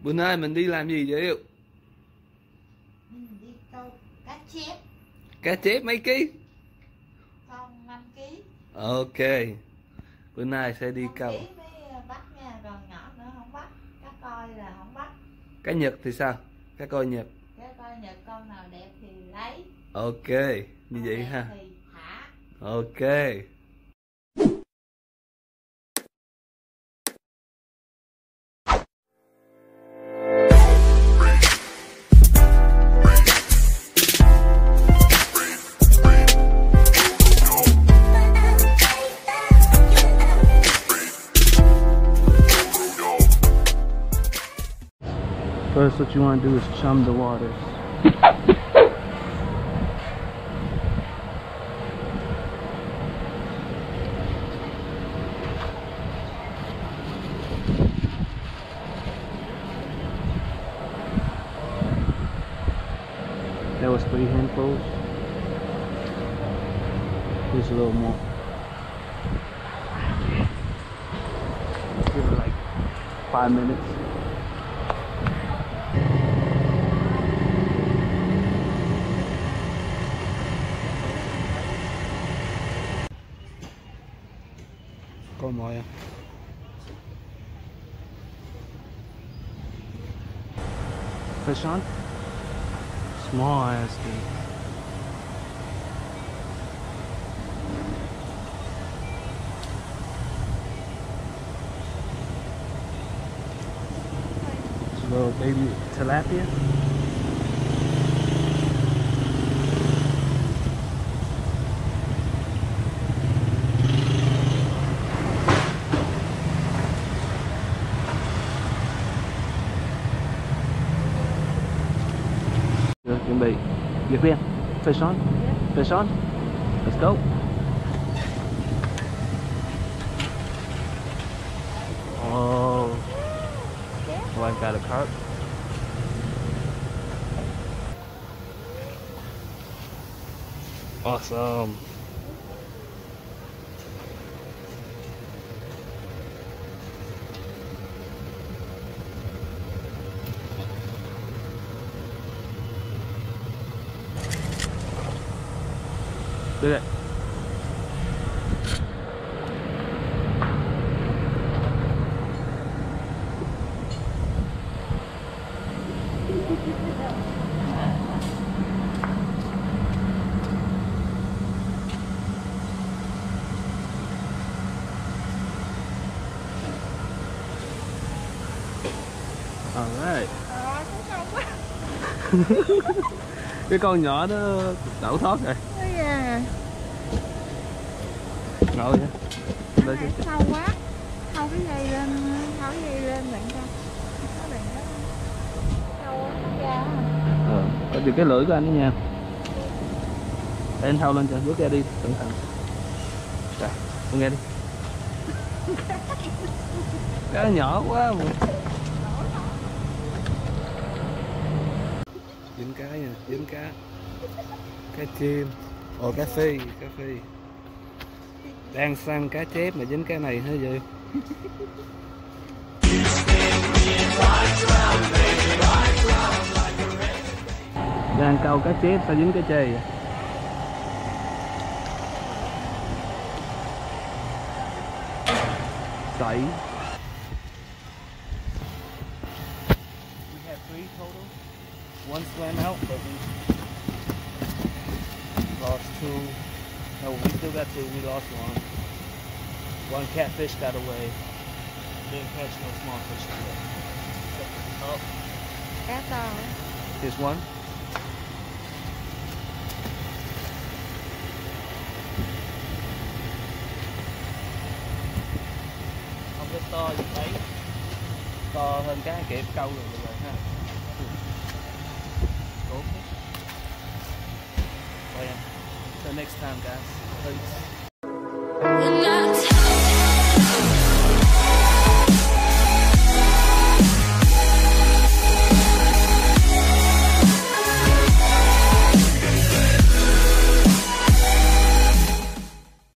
Bữa nay mình đi làm gì vậy Yêu? Mình đi câu cá chép. Cá chép mấy ký? Con 5 ký. Ok. Bữa nay sẽ đi 5 câu. ký mới bắt nha, còn nhỏ nữa không bắt. Cá coi là không bắt. Cá Nhật thì sao? Cá coi Nhật. Cá coi Nhật con nào đẹp thì lấy. Ok, như Con vậy đẹp ha. thì thả. Ok. First, what you want to do is chum the waters. That was 3 handfuls. Here's a little more. Give it like 5 minutes. Có mồi không? Fish on? Small ass dude. It's a little baby tilapia. Rồi, chuẩn bị. Việt Viên, fish on, fish on, let's go. Oh, I got a carp. Awesome. Được đấy. Alright. Cái con nhỏ nó đậu thoát rồi. Ngồi nha. Đây chứ. Sâu quá. Thâu cái dây lên, thâu cái dây lên đặng cho. Nó đừng có sâu quá nó ra. Có điều cái lưỡi của anh đó nha. Để anh thâu lên cho, bước ra đi, cẩn thận. Rồi, con nghe đi. Cá nhỏ quá mà. Dính cá nha, dính cá. Cá chim. Ồ, cá phi, cá phi. Đang săn cá chép mà dính cái này hết vậy. Đang câu cá chép sao dính cái chê vậy? Sảy. We have 3 total. One swam out, but we lost 2. No, we still got 2. We lost 1. One catfish got away. Didn't catch no small fish today. Oh. Cá to. Here's one. Không có to như thấy. To hơn cá kịp câu rồi ha. Cool. Well, so next time guys, please.